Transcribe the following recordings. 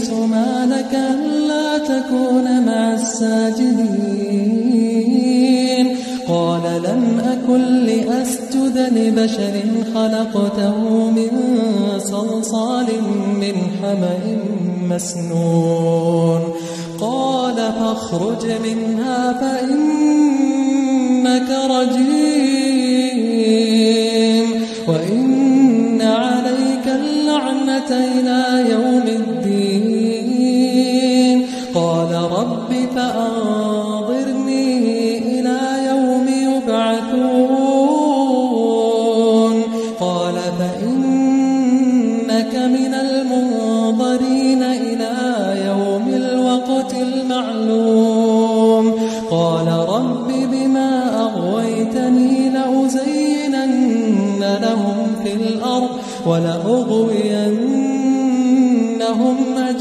إبليس ما لك ألا تكون مع الساجدين قال لم أكن لأسجد لبشر خلقته من صلصال من حمأ مسنون قال فاخرج منها فإنك رجيم وإن عليك اللعنة إلى يوم الدين قال رب فأنظرني إلى يوم يبعثون قال فإنك من المنظرين إلى يوم الوقت المعلوم قال رب بما أغويتني لأزينن لهم في الأرض ولأغوينهم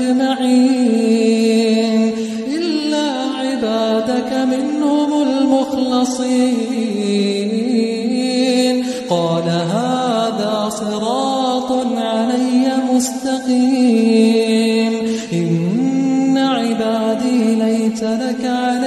أجمعين إلا عبادك منهم المخلصين قال هذا صراط علي مستقيم إن عبادي ليس لك